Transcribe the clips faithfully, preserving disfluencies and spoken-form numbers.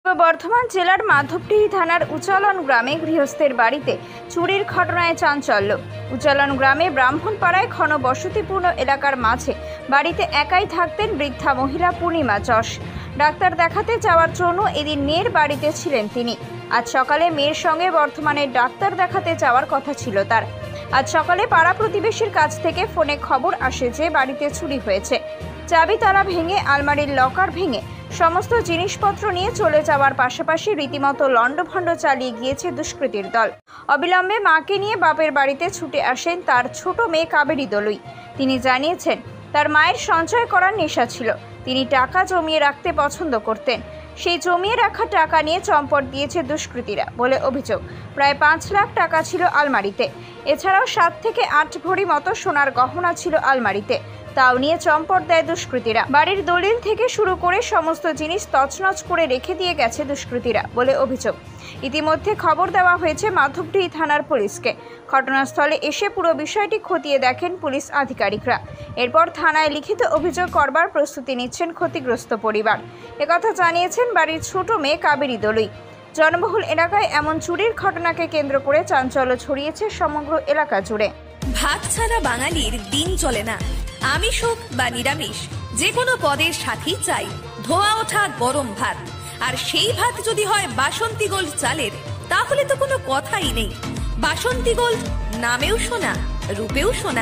বর্ধমান জেলার মাধবডিহি থানার উচালন গ্রামে গৃহস্থের বাড়িতে চুরির ঘটনায় চাঞ্চল্য। উচালন গ্রামে ব্রাহ্মণপাড়ায় ঘনবসতিপূর্ণ এলাকার মাঝে বাড়িতে একাই থাকতেন বৃদ্ধা মহিলা পূর্ণিমা যশ। ডাক্তার দেখাতে যাওয়ার জন্য এদিন মেয়ের বাড়িতে ছিলেন তিনি। আজ সকালে মেয়ের সঙ্গে বর্ধমানের ডাক্তার দেখাতে যাওয়ার কথা ছিল তার। আজ সকালে পাড়া প্রতিবেশীর কাছ থেকে ফোনে খবর আসে যে বাড়িতে চুরি হয়েছে। চাবি তালা ভেঙে আলমারির লকার ভেঙে সমস্ত জিনিসপত্র নিয়ে চলে যাওয়ার পাশাপাশি রীতিমতো লণ্ডভণ্ড চালিয়ে গিয়েছে দুষ্কৃতীর দল। অবিলম্বে মাকে নিয়ে বাপের বাড়িতে ছুটে আসেন তার ছোট মেয়ে কাবেরী দলুই। তিনি জানিয়েছেন তার মায়ের সঞ্চয় করার নেশা ছিল, তিনি টাকা জমিয়ে রাখতে পছন্দ করতেন। সেই জমিয়ে রাখা টাকা নিয়ে চম্পট দিয়েছে দুষ্কৃতীরা বলে অভিযোগ। প্রায় পাঁচ লাখ টাকা ছিল আলমারিতে, এছাড়াও সাত থেকে আট ভরি মতো সোনার গহনা ছিল আলমারিতে, তাও নিয়ে চম্পট দেয় দুষ্কৃতীরা। বাড়ির দলিল থেকে শুরু করে সমস্ত জিনিস তছনছ করে রেখে দিয়ে গেছে দুষ্কৃতীরা বলে অভিযোগ। ইতিমধ্যে খবর দেওয়া হয়েছে মাধবডিহি থানার পুলিশকে। ঘটনাস্থলে এসে পুরো বিষয়টি খতিয়ে দেখেন পুলিশ আধিকারিকরা। এরপর থানায় লিখিত অভিযোগ করবার প্রস্তুতি নিচ্ছেন ক্ষতিগ্রস্ত পরিবার। একথা জানিয়েছেন বাড়ির ছোট মেয়ে কাবেরী দলুই। জনবহুল এলাকায় এমন চুরির ঘটনাকে কেন্দ্র করে চাঞ্চল্য ছড়িয়েছে সমগ্র এলাকা জুড়ে। ভাত ছাড়া বাঙালির দিন চলে না। আমিষ হোক বা নিরামিষ, যে কোনো পদের সাথেই চাই ধোয়া ওঠা গরম ভাত। আর সেই ভাত যদি হয় বাসন্তী গোল্ড চালের, তাহলে তো কোনো কথাই নেই। বাসন্তী গোল্ড, নামেও শোনা, রূপেও শোনা।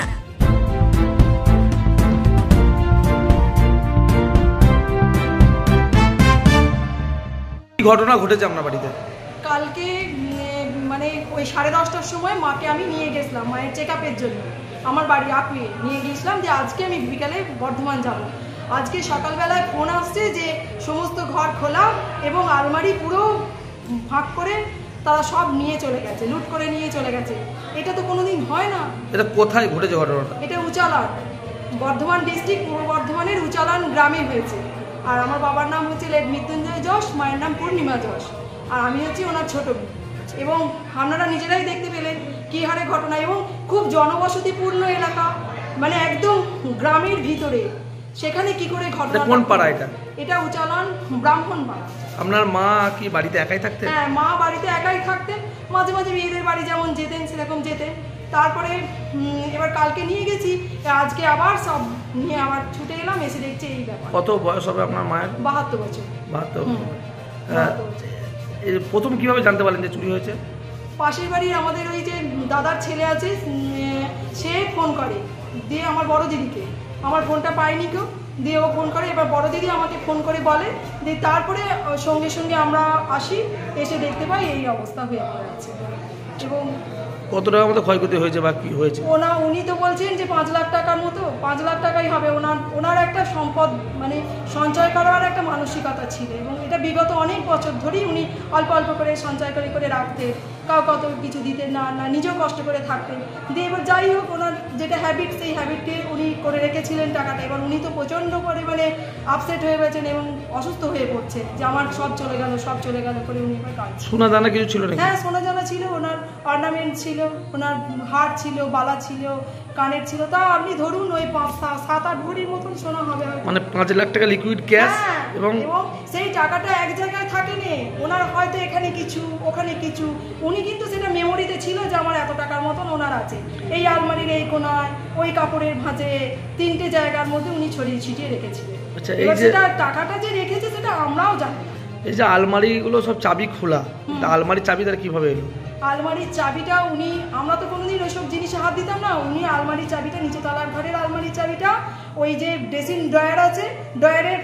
ঘটনা ঘটেছে আপনার বাড়িতে? কালকে মানে ওই সাড়ে দশটার সময় মাকে আমি নিয়ে গেছিলাম মায়ের চেক আপের জন্য। আমার বাড়ি আপনি নিয়ে গিয়েছিলাম যে আজকে আমি বিকালে বর্ধমান যাব। আজকে সকালবেলায় ফোন আসছে যে সমস্ত ঘর খোলা এবং আলমারি পুরো ভাগ করে তারা সব নিয়ে চলে গেছে, লুট করে নিয়ে চলে গেছে। এটা তো কোনোদিন হয় না। এটা কোথায় ঘটেছে ঘটনাটা? এটা উচালন, বর্ধমান ডিস্ট্রিক্ট, পূর্ব বর্ধমানের উচালন গ্রামে হয়েছে। আর আমার বাবার নাম হচ্ছে লেট মৃত্যুঞ্জয় যশ, মায়ের নাম পূর্ণিমা যশ, আর আমি হচ্ছি ওনার ছোট মেয়ে। এবং আপনারা নিজেরাই দেখতে পেলেন কী হারে ঘটনা, এবং খুব জনবসতিপূর্ণ এলাকা, মানে একদম গ্রামের ভিতরে, সেখানে কি করে ঘটনা। কোন পাড়া এটা? এটা উচালন ব্রাহ্মণপাড়া। আপনার মা কি বাড়িতে একাই থাকতেন? হ্যাঁ, মা বাড়িতে একাই থাকতেন, মাঝে মাঝে মেয়েদের বাড়ি যেমন যেতেন সেরকম যেতেন। তারপরে এবার কালকে নিয়ে গেছি, আজকে আবার সব নিয়ে আবার ছুটে এলাম, এসে দেখছি এই ব্যাপার। কত বয়স হবে আপনার মায়ের? বাহাত্তর বছর। বাহাত্তর। প্রথম কিভাবে জানতে পারলেন যে চুরি হয়েছে? পাশের বাড়ির আমাদের ওই যে দাদার ছেলে আছে, সে ফোন করে দিয়ে আমার বড় দিদিকে, আমার ফোনটা পায়নি কেউ, দিয়ে ও ফোন করে, এবার বড় দিদি আমাকে ফোন করে বলে, দিয়ে তারপরে সঙ্গে সঙ্গে আমরা আসি, এসে দেখতে পাই এই অবস্থা হয়ে আছে। এবং কত টাকার মতো ক্ষয়ক্ষতি হয়েছে বা কি হয়েছে? ওনা উনি তো বলছেন যে পাঁচ লাখ টাকার মতো, পাঁচ লাখ টাকাই হবে। ওনার ওনার একটা সম্পদ মানে সঞ্চয় করার একটা মানসিকতা ছিল, এবং এটা বিগত অনেক বছর ধরেই উনি অল্প অল্প করে সঞ্চয় করে করে রাখতেন, কাউ কত কিছু দিতেন না, না নিজেও কষ্ট করে থাকতেন। দিয়ে এবার যাই হোক, ওনার যেটা হ্যাবিট, সেই হ্যাবিটকে উনি করে রেখেছিলেন টাকাটা। এবার উনি তো প্রচণ্ড পরিমাণে আপসেট হয়ে গেছেন এবং অসুস্থ হয়ে পড়ছে যে আমার সব চলে গেল, সব চলে গেল করে উনি এবার কাজ। সোনা দানা কিছু ছিল নাকি? হ্যাঁ, সোনা দানা ছিল, ওনার অর্নামেন্ট ছিল, ওনার হার ছিল, বালা ছিল, কানের ছিল, তা আপনি ধরুন ওই সাত আট ভরির মতন সোনা হবে। মানে পাঁচ লাখ টাকা লিকুইড ক্যাশ। এবং সেই টাকাটা এক জায়গায় থাকেনি, ওনার হয়তো এখানে কিছু ওখানে কিছু, উনি কিন্তু সেটা মেমোরিতে ছিল যে আমার এত টাকার মতন ওনার আছে। এই আলমারির এই কোনায়, ওই কাপড়ের ভাঁজে, তিনটে জায়গার মধ্যে উনি ছড়িয়ে ছিটিয়ে রেখেছিলেন। আচ্ছা, এই যে সেটা টাকাটা যে রেখেছে সেটা আমরাও জানি। এই যে আলমারিগুলো সব চাবি খোলা, আলমারির চাবি তার কিভাবে এলো? আলমারির চাবিটা উনি, আমরা তো কোনোদিন ওইসব জিনিসে হাত দিতাম না, উনি আলমারির চাবিটা, নিচে তলার ঘরের আলমারির চাবিটা ওই যে ড্রেসিং ড্রয়ার আছে, ড্রয়ারের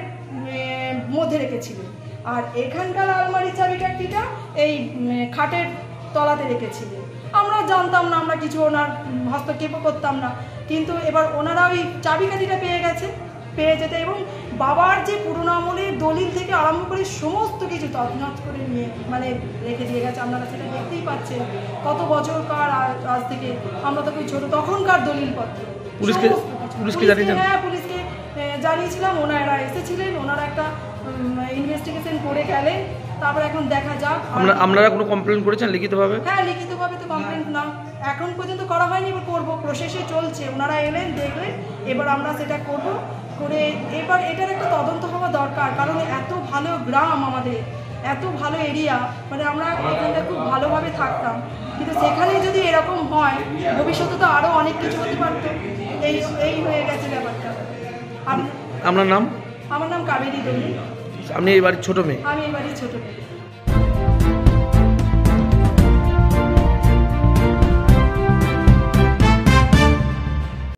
মধ্যে রেখেছিলেন। আর এখানকার আলমারির চাবিটাকিটা এই খাটের তলাতে রেখেছিলেন। আমরা জানতাম না, আমরা কিছু ওনার হস্তক্ষেপও করতাম না। কিন্তু এবার ওনারা ওই চাবিকাঠিটা পেয়ে গেছে, পেয়ে যেতে, এবং বাবার যে পুরোনো আমলের দলিল থেকে আরম্ভ করে সমস্ত কিছু তছনছ করে নিয়ে মানে রেখে দিয়ে গেছে। আপনারা সেটা দেখতেই পাচ্ছেন, কত বছরকার আজ থেকে, আমরা তো খুব ছোটো তখনকার দলিলপত্র। পুলিশকে পুলিশকে জানিয়েছেন? হ্যাঁ, পুলিশকে জানিয়েছিলাম, ওনারা এসেছিলেন, ওনারা একটা ইনভেস্টিগেশন করে গেলেন। তারপর এখন দেখা যাক। আপনারা কোনো কমপ্লেন করেছেন লিখিতভাবে? হ্যাঁ, লিখিতভাবে তো কমপ্লেন না এখন পর্যন্ত করা হয়নি, এবার করবো, প্রসেসে চলছে। ওনারা এলেন, দেখলেন, এবার আমরা সেটা করবো করে এবার এটার একটা তদন্ত হওয়া দরকার, কারণ এত ভালো গ্রাম আমাদের, এত ভালো এরিয়া, মানে আমরা এখানটা খুব ভালোভাবে থাকতাম, কিন্তু সেখানে যদি এরকম হয় ভবিষ্যতে তো আরও অনেক কিছু হতে পারতো। এই এই হয়ে গেছে ব্যাপারটা। আপনার নাম? আমার নাম কাবেরী দেবী। আপনি এই বাড়ির ছোট মেয়ে? আমি এই বাড়ির ছোট মেয়ে।